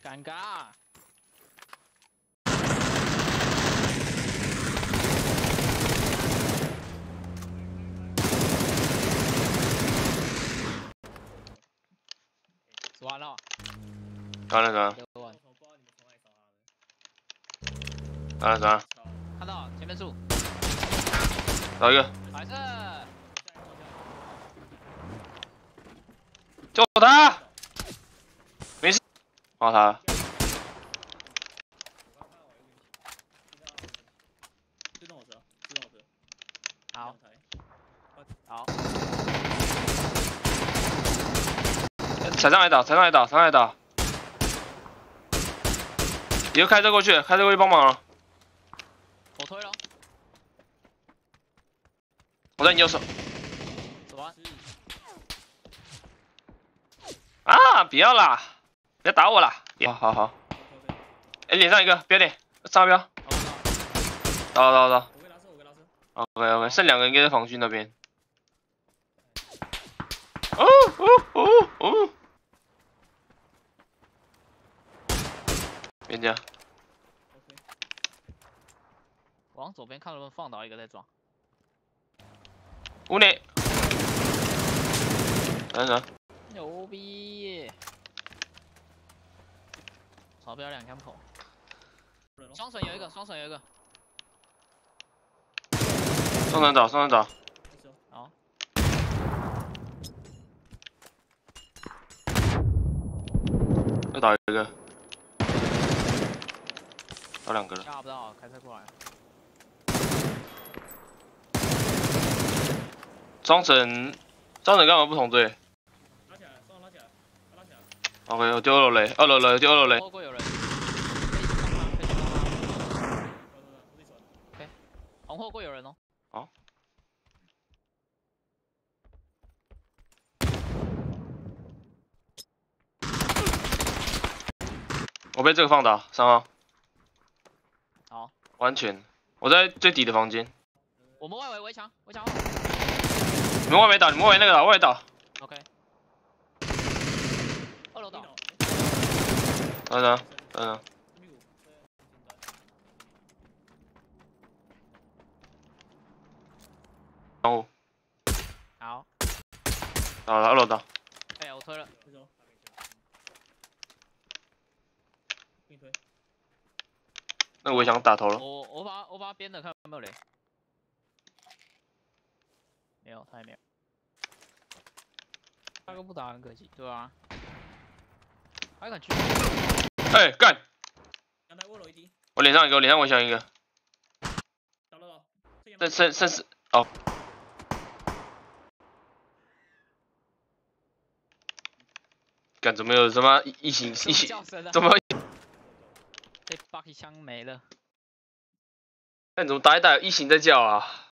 尴尬。完了。 完了，完了。完了，完了。 看到前面树。 找一个。 白色。 救他！没事。好他了。 好。好。 踩上来打，踩上来打，踩上来打。你就开车过去，开车过去帮忙了。 我推了。 我在你右手。 走完。 啊！不要啦！不要打我啦！好好。哎，脸上一个，标点，上标。到。OK， 剩2个应该在防区那边。哦！别这样。 往左边看能不能放倒一个再撞。 屋内。等。 牛逼！超标2枪口。双绳有一个，双绳有一个。 双人找。 好。 又倒一个。倒2个了。 吓不到，开车过来。 双城干嘛不同队？ 拉起来，双拉起来。 OK， 我丢2楼雷，2楼雷，丢2楼雷。 后会有人。OK， 红后会有人哦。 好。我被这个放倒，3号。 好。 完全，我在最底的房间。 我们外围围墙，围墙。 你们外围倒，你们外围那个倒，外围倒。 OK。2楼倒。 等。窗户。 好。 倒了，2楼倒。 哎，我推了。 那个围墙打头了。 我把它编的，看有没有雷。没有，他也没有。他都不打很可惜，对啊。还敢去？ 哎，干！ 阳台2楼一滴。 我脸上一个，我脸上围墙一个。 倒了。 剩4哦。干怎么有什么异形？怎么？ 被 Bucky 枪没了。 干怎么打一打有异形在叫啊？